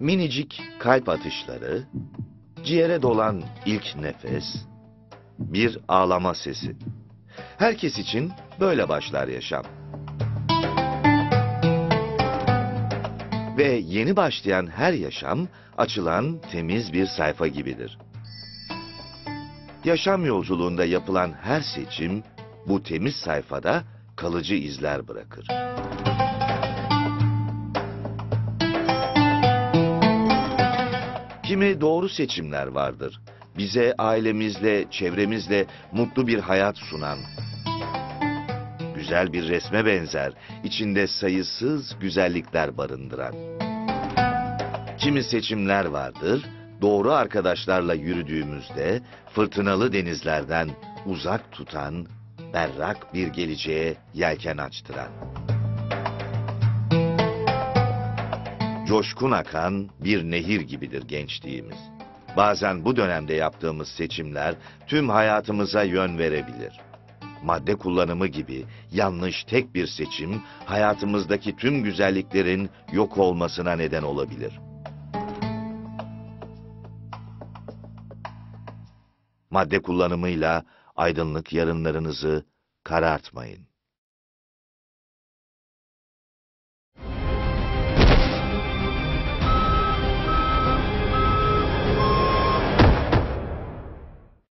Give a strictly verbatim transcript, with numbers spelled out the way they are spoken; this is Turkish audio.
Minicik kalp atışları, ciğere dolan ilk nefes, bir ağlama sesi. Herkes için böyle başlar yaşam. Ve yeni başlayan her yaşam açılan temiz bir sayfa gibidir. Yaşam yolculuğunda yapılan her seçim bu temiz sayfada kalıcı izler bırakır. Kimi doğru seçimler vardır. Bize ailemizle, çevremizle mutlu bir hayat sunan. Güzel bir resme benzer, içinde sayısız güzellikler barındıran. Kimi seçimler vardır, doğru arkadaşlarla yürüdüğümüzde fırtınalı denizlerden uzak tutan, berrak bir geleceğe yelken açtıran. Coşkun akan bir nehir gibidir gençliğimiz. Bazen bu dönemde yaptığımız seçimler tüm hayatımıza yön verebilir. Madde kullanımı gibi yanlış tek bir seçim hayatımızdaki tüm güzelliklerin yok olmasına neden olabilir. Madde kullanımıyla aydınlık yarınlarınızı karartmayın.